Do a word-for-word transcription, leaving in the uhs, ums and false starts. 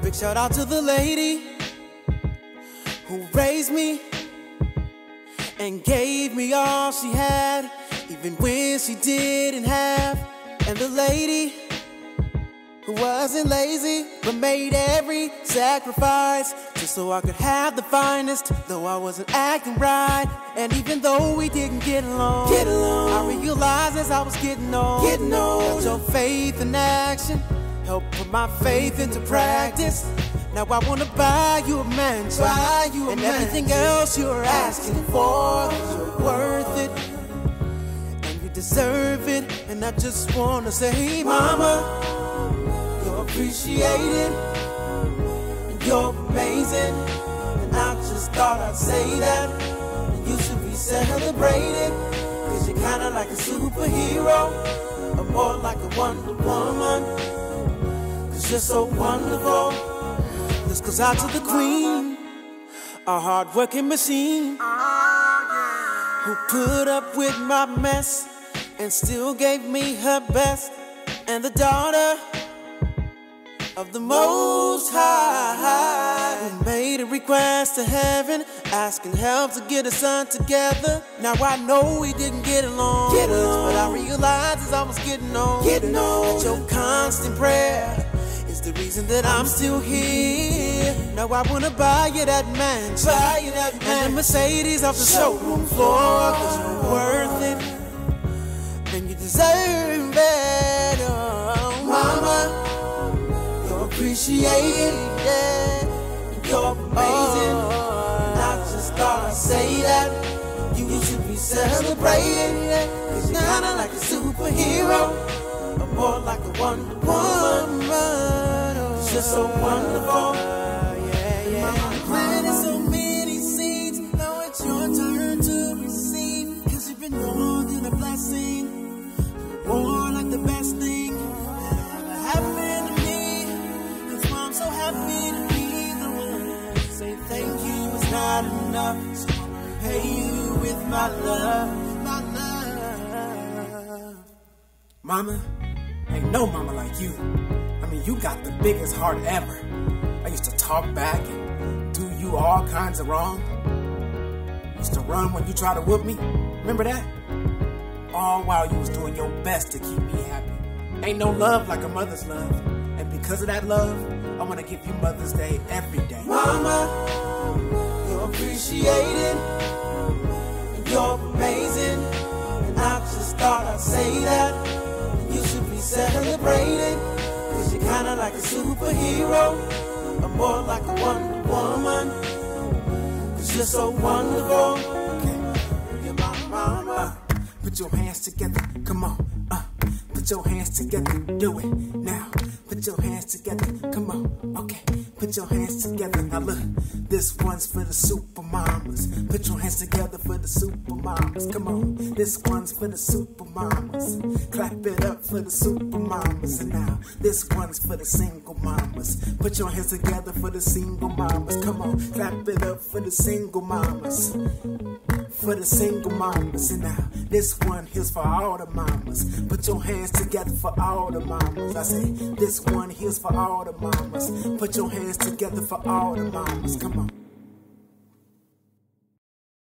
Big shout out to the lady who raised me and gave me all she had, even when she didn't have. And the lady who wasn't lazy but made every sacrifice just so I could have the finest, though I wasn't acting right. And even though we didn't get along, get along I realized as I was getting on, getting on that your faith in action helped put my faith into practice. Now I wanna buy you a mansion, buy you a and mansion. Everything else you're asking for, you're worth it and you deserve it. And I just wanna say, hey, mama, you're appreciated, you're amazing. And I just thought I'd say that you should be celebrated, cause you're kinda like a superhero, or more like a Wonder Woman, cause you're so wonderful. This goes out to the queen, a hard-working machine, who put up with my mess and still gave me her best. And the daughter of the Most High, who made a request to heaven, asking help to get a son together. Now I know we didn't get along, get along. But I realized as I was getting on, getting on that your constant prayer is the reason that I'm still here. Now I wanna buy you that mansion, buy you that mansion, and the Mercedes off the showroom floor, cause you're worth it and you deserve it. Oh, mama, you're appreciated, yeah, you're amazing. Oh, and I just thought I'd say that you, you should be celebrated, yeah, cause you're kinda like a superhero, or more like a Wonder Woman. You're so wonderful. Yeah, yeah. Mama planted so many seeds. Now it's your turn to receive, cause you've been more than a blessing, more like the best thing that ever happened to me. That's why I'm so happy to be the one to say thank you. It's not enough, so I'll repay you with my love, my love. Mama, ain't no mama like you. I mean, you got the biggest heart ever. I used to talk back and do you all kinds of wrong. Used to run when you tried to whoop me. Remember that? All while you was doing your best to keep me happy. Ain't no love like a mother's love. And because of that love, I want to give you Mother's Day every day. Mama, you're appreciated, you're amazing. And I just thought I'd say that you should be celebrated, cause you're kinda like a superhero, or more like a Wonder Woman, cause you're so wonderful. Okay. You're my mama. Uh, put your hands together, come on. Uh, put your hands together, do it now. Put your hands together, come on. Okay, put your hands together. Now look, this one's for the super mamas. Put your hands together for the super mamas. Come on, this one's for the super mamas. Clap it up for the super mamas. And now, this one's for the single mamas. Put your hands together for the single mamas. Come on, clap it up for the single mamas. For the single mamas. And now, this one here's for all the mamas. Put your hands together for all the mamas. I say, this one here's for all the mamas. Put your hands together for all the mamas. Come on.